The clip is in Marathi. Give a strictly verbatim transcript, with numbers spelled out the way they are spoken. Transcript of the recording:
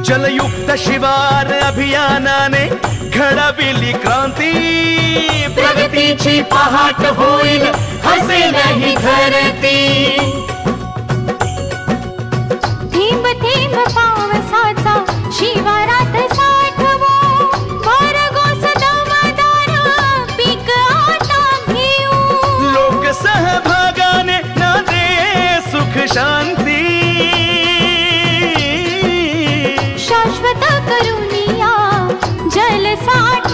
जलयुक्त शिवार अभियानाने घडविली क्रांती, प्रगतीची पहाट होईल हसेल ही धरती। थेंब थेंब पावसाचा शिवारात साठवो, भरघोस दमदार पीक आता घेऊ। लोक सहभागाने नांदे सुख शांती, शाश्वत करुनिया जलसाठ